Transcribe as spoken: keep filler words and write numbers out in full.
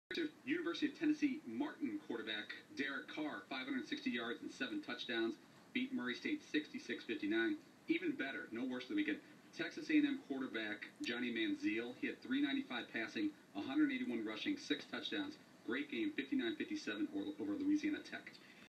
University of Tennessee Martin quarterback Carr, five hundred sixty yards and seven touchdowns, beat Murray State sixty-six fifty-nine. Even better, no worse than the weekend. Texas A and M quarterback Johnny Manziel, he had three ninety-five passing, one hundred eighty-one rushing, six touchdowns. Great game, fifty-nine fifty-seven over Louisiana Tech.